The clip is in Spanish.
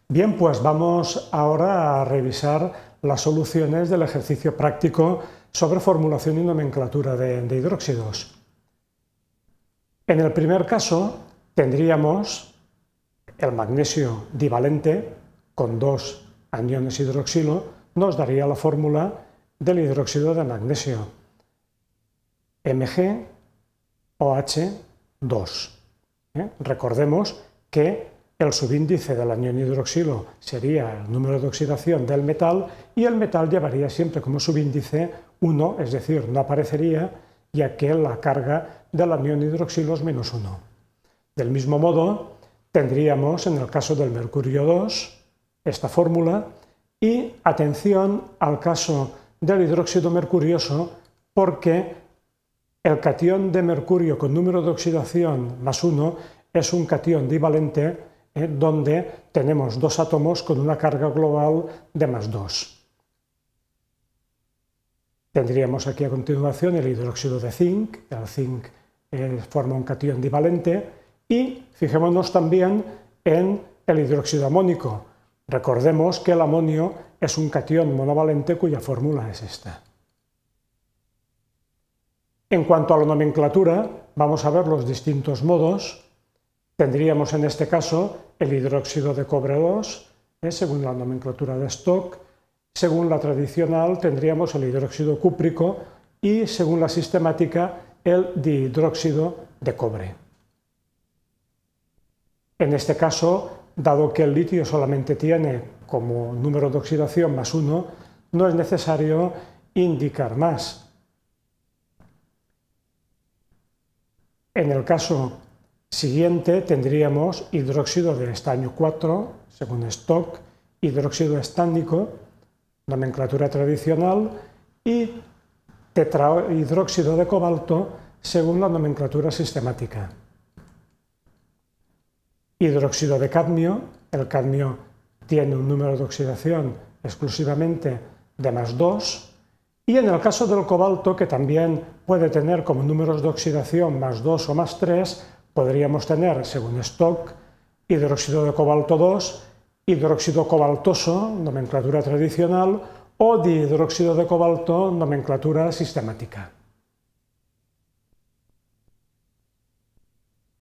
Bien, pues vamos ahora a revisar las soluciones del ejercicio práctico sobre formulación y nomenclatura de hidróxidos. En el primer caso tendríamos el magnesio divalente con dos aniones hidroxilo, nos daría la fórmula del hidróxido de magnesio, MgOH2. Recordemos que el subíndice del anión hidroxilo sería el número de oxidación del metal y el metal llevaría siempre como subíndice 1, es decir, no aparecería, ya que la carga del anión hidroxilo es -1. Del mismo modo, tendríamos en el caso del mercurio 2 esta fórmula y atención al caso del hidróxido mercurioso porque el catión de mercurio con número de oxidación +1 es un catión divalente donde tenemos dos átomos con una carga global de +2. Tendríamos aquí a continuación el hidróxido de zinc, el zinc forma un catión divalente, y fijémonos también en el hidróxido amónico. Recordemos que el amonio es un catión monovalente cuya fórmula es esta. En cuanto a la nomenclatura, vamos a ver los distintos modos. Tendríamos en este caso el hidróxido de cobre 2, según la nomenclatura de Stock. Según la tradicional tendríamos el hidróxido cúprico y según la sistemática el dihidróxido de cobre. En este caso, dado que el litio solamente tiene como número de oxidación +1, no es necesario indicar más. En el caso siguiente tendríamos hidróxido de estaño 4, según Stock, hidróxido estánico, nomenclatura tradicional, y tetrahidróxido de cobalto, según la nomenclatura sistemática. Hidróxido de cadmio, el cadmio tiene un número de oxidación exclusivamente de +2, y en el caso del cobalto, que también puede tener como números de oxidación +2 o +3, podríamos tener, según Stock, hidróxido de cobalto 2, hidróxido cobaltoso, nomenclatura tradicional, o dihidróxido de cobalto, nomenclatura sistemática.